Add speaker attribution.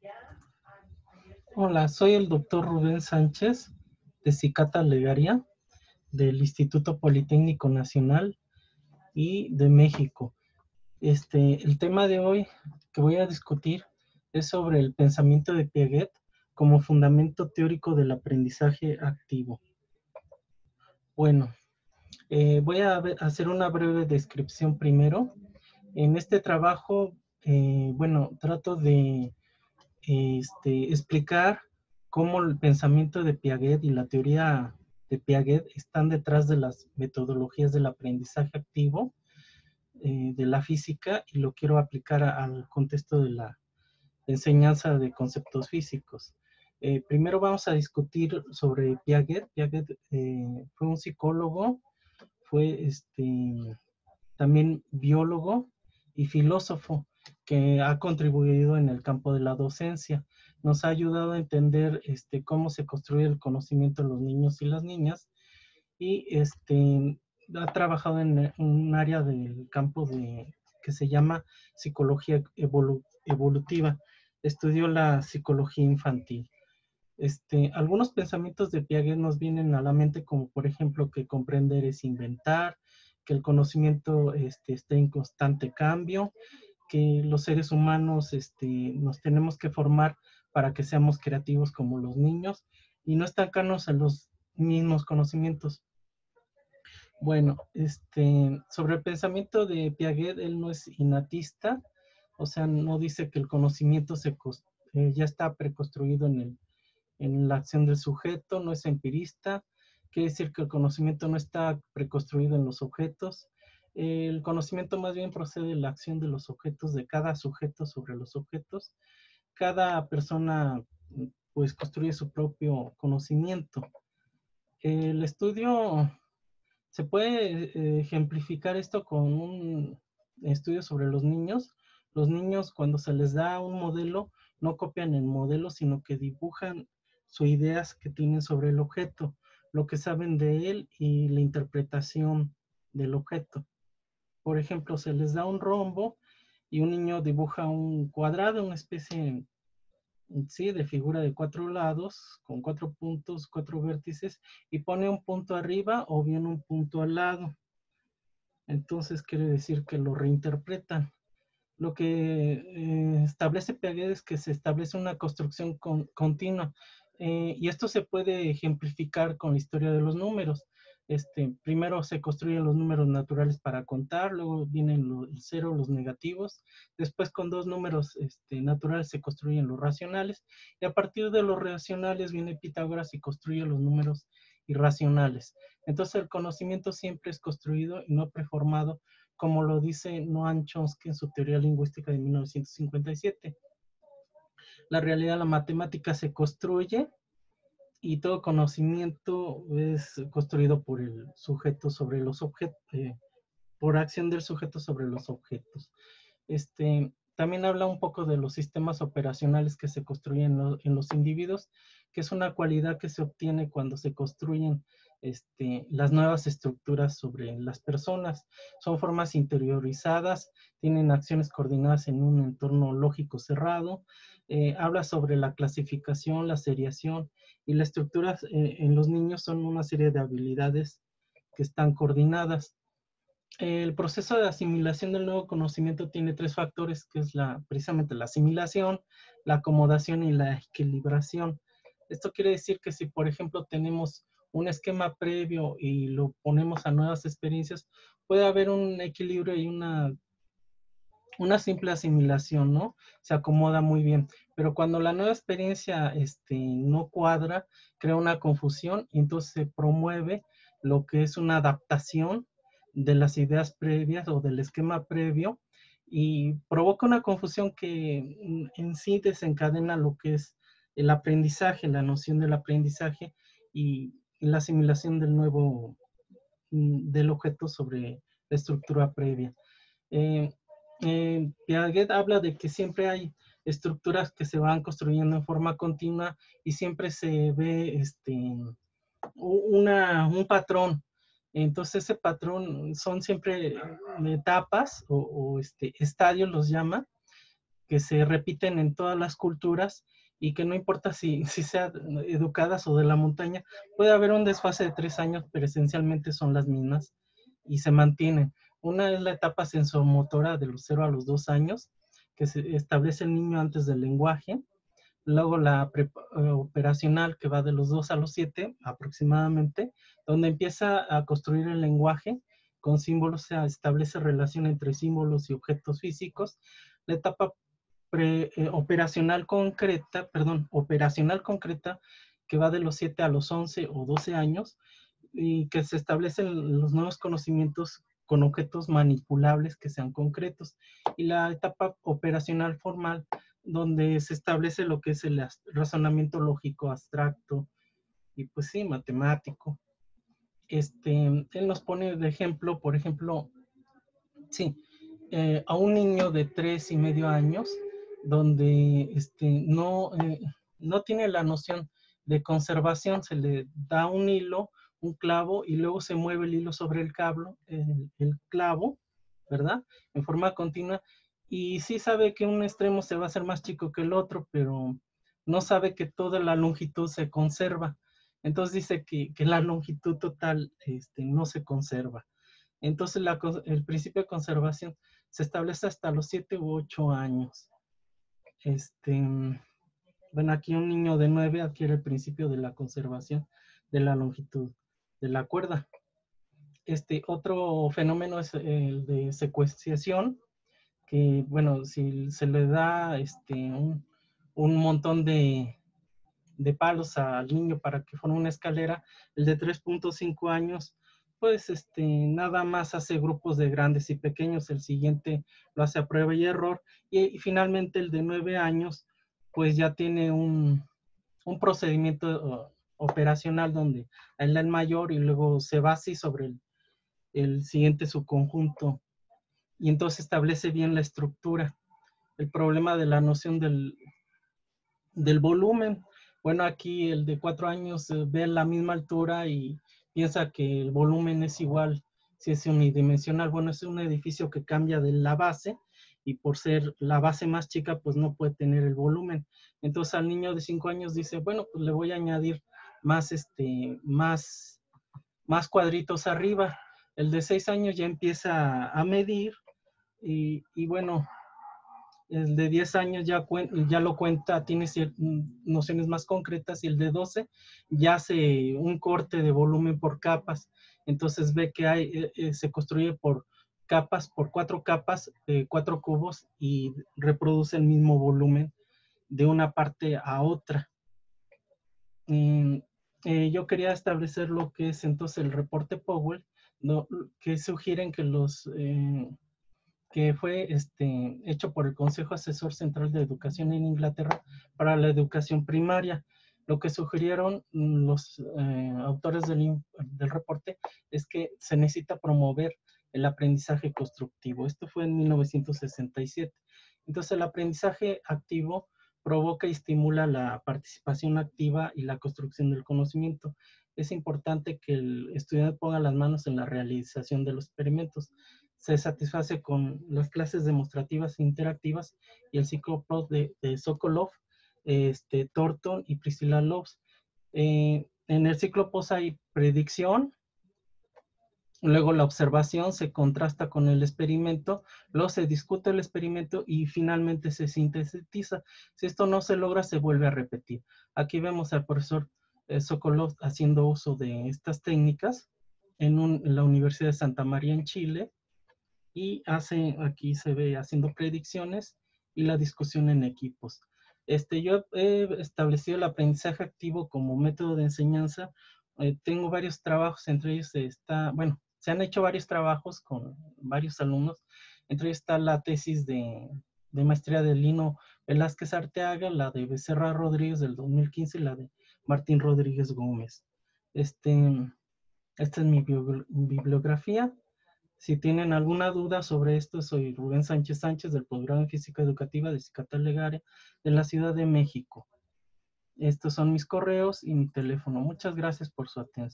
Speaker 1: Hola, soy el doctor Rubén Sánchez de Cicata Legaria del Instituto Politécnico Nacional y de México. El tema de hoy que voy a discutir es sobre el pensamiento de Piaget como fundamento teórico del aprendizaje activo. Bueno, voy a hacer una breve descripción primero. En este trabajo, trato de explicar cómo el pensamiento de Piaget y la teoría de Piaget están detrás de las metodologías del aprendizaje activo de la física, y lo quiero aplicar al contexto de la enseñanza de conceptos físicos. Primero vamos a discutir sobre Piaget. Piaget fue un psicólogo, fue también biólogo y filósofo que ha contribuido en el campo de la docencia. Nos ha ayudado a entender cómo se construye el conocimiento en los niños y las niñas, y ha trabajado en un área del campo que se llama psicología evolutiva. Estudió la psicología infantil. Algunos pensamientos de Piaget nos vienen a la mente, como por ejemplo que comprender es inventar, que el conocimiento está en constante cambio, que los seres humanos nos tenemos que formar para que seamos creativos como los niños y no estancarnos en los mismos conocimientos. Bueno, sobre el pensamiento de Piaget, él no es innatista, o sea, no dice que el conocimiento ya está preconstruido en la acción del sujeto, no es empirista, quiere decir que el conocimiento no está preconstruido en los objetos. El conocimiento más bien procede de la acción de los objetos, de cada sujeto sobre los objetos. Cada persona pues construye su propio conocimiento. El estudio se puede ejemplificar esto con un estudio sobre los niños. Los niños, cuando se les da un modelo, no copian el modelo, sino que dibujan sus ideas que tienen sobre el objeto, lo que saben de él y la interpretación del objeto. Por ejemplo, se les da un rombo y un niño dibuja un cuadrado, una especie, sí, de figura de 4 lados, con 4 puntos, 4 vértices, y pone un punto arriba o bien un punto al lado. Entonces quiere decir que lo reinterpretan. Lo que establece Piaget es que se establece una construcción continua, y esto se puede ejemplificar con la historia de los números. Primero se construyen los números naturales para contar, luego vienen el cero, los negativos, después con dos números naturales se construyen los racionales, y a partir de los racionales viene Pitágoras y construye los números irracionales. Entonces el conocimiento siempre es construido y no preformado, como lo dice Noam Chomsky en su teoría lingüística de 1957. La realidad, la matemática se construye, y todo conocimiento es construido por el sujeto sobre los objetos, por acción del sujeto sobre los objetos. También habla un poco de los sistemas operacionales que se construyen en los individuos, que es una cualidad que se obtiene cuando se construyen las nuevas estructuras sobre las personas. Son formas interiorizadas, tienen acciones coordinadas en un entorno lógico cerrado. Habla sobre la clasificación, la seriación, y la estructura en los niños son una serie de habilidades que están coordinadas. El proceso de asimilación del nuevo conocimiento tiene 3 factores, que es precisamente la asimilación, la acomodación y la equilibración. Esto quiere decir que si, por ejemplo, tenemos un esquema previo y lo ponemos a nuevas experiencias, puede haber un equilibrio y una simple asimilación, ¿no? Se acomoda muy bien. Pero cuando la nueva experiencia no cuadra, crea una confusión, y entonces se promueve lo que es una adaptación de las ideas previas o del esquema previo, y provoca una confusión que en sí desencadena lo que es el aprendizaje, la noción del aprendizaje y la asimilación del nuevo, del objeto sobre la estructura previa. Eh, Piaget habla de que siempre hay estructuras que se van construyendo en forma continua, y siempre se ve un patrón. Entonces ese patrón son siempre etapas o estadios los llama, que se repiten en todas las culturas y que no importa si sean educadas o de la montaña, puede haber un desfase de 3 años, pero esencialmente son las mismas y se mantienen. Una es la etapa sensomotora de los 0 a los 2 años, que se establece el niño antes del lenguaje. Luego la operacional, que va de los 2 a los 7 aproximadamente, donde empieza a construir el lenguaje con símbolos, se establece relación entre símbolos y objetos físicos. La etapa operacional concreta, que va de los 7 a los 11 o 12 años, y que se establecen los nuevos conocimientos con objetos manipulables que sean concretos. Y la etapa operacional formal, donde se establece lo que es el razonamiento lógico abstracto y pues sí, matemático. Él nos pone de ejemplo, por ejemplo, sí, a un niño de 3 y medio años, donde no tiene la noción de conservación, se le da un hilo, un clavo, y luego se mueve el hilo sobre el clavo, ¿verdad? En forma continua, y sí sabe que un extremo se va a hacer más chico que el otro, pero no sabe que toda la longitud se conserva. Entonces dice que la longitud total no se conserva. Entonces el principio de conservación se establece hasta los 7 u 8 años. Bueno, aquí un niño de 9 adquiere el principio de la conservación de la longitud de la cuerda. Otro fenómeno es el de secuenciación, que, bueno, si se le da un montón de palos al niño para que forme una escalera, el de 3.5 años, pues nada más hace grupos de grandes y pequeños, el siguiente lo hace a prueba y error, y finalmente el de 9 años, pues ya tiene un procedimiento operacional donde él da el mayor y luego se va así sobre el siguiente subconjunto, y entonces establece bien la estructura. El problema de la noción del volumen. Bueno, aquí el de 4 años ve la misma altura y piensa que el volumen es igual si es unidimensional. Bueno, es un edificio que cambia de la base y por ser la base más chica, pues no puede tener el volumen. Entonces al niño de 5 años dice, bueno, pues le voy a añadir más, más cuadritos arriba. El de 6 años ya empieza a medir y bueno, el de 10 años ya lo cuenta, tiene nociones más concretas, y el de 12 ya hace un corte de volumen por capas. Entonces ve que se construye por capas, por 4 capas, 4 cubos, y reproduce el mismo volumen de una parte a otra. Yo quería establecer lo que es entonces el reporte Powell, que sugieren que fue hecho por el Consejo Asesor Central de Educación en Inglaterra para la educación primaria. Lo que sugirieron los autores del reporte es que se necesita promover el aprendizaje constructivo. Esto fue en 1967. Entonces, el aprendizaje activo provoca y estimula la participación activa y la construcción del conocimiento. Es importante que el estudiante ponga las manos en la realización de los experimentos. Se satisface con las clases demostrativas e interactivas y el ciclo PROS de Sokolov, Thornton y Priscilla Loves. En el ciclo POS hay predicción, luego la observación se contrasta con el experimento, luego se discute el experimento y finalmente se sintetiza. Si esto no se logra, se vuelve a repetir. Aquí vemos al profesor Sokolov haciendo uso de estas técnicas en la Universidad de Santa María en Chile, y aquí se ve haciendo predicciones y la discusión en equipos. Yo he establecido el aprendizaje activo como método de enseñanza. Tengo varios trabajos, entre ellos bueno, se han hecho varios trabajos con varios alumnos. Entre ellos está la tesis de maestría de Lino Velázquez Arteaga, la de Becerra Rodríguez del 2015 y la de Martín Rodríguez Gómez. Esta es mi bibliografía. Si tienen alguna duda sobre esto, soy Rubén Sánchez Sánchez del Programa de Física Educativa de Cicatal Legare de la Ciudad de México. Estos son mis correos y mi teléfono. Muchas gracias por su atención.